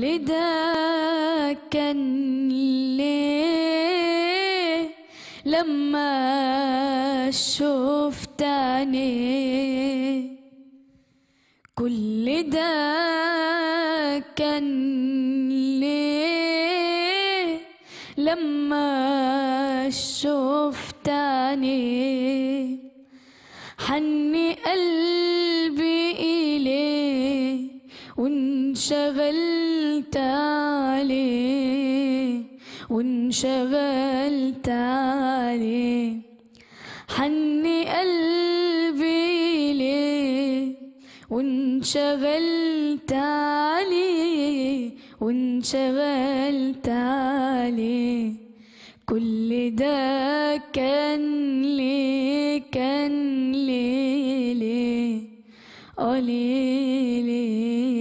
ده كان ليه لما شفت عينيه، كل ده كان ليه لما شفت عينيه، حني قلبي إليه وانشغلت عليه، وانشغلت عليه، حني قلبي إليه وانشغلت عليه، وانشغلت عليه، كل ده كان ليه، كان ليه ليه، ليه ليه.